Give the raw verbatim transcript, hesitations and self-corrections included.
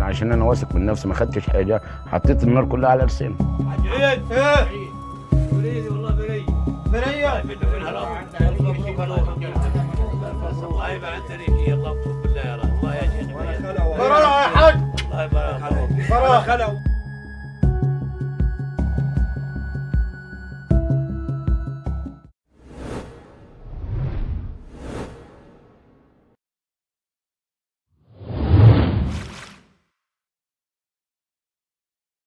عشان انا واثق من نفسي ما خدتش حاجه، حطيت النار كلها على لساني. عيد ايه بريدي والله بري بريه الله يبارك عليك. يلا اقسم بالله يا رب الله يا شيخ. برا يا حاج الله يبارك. برا خلو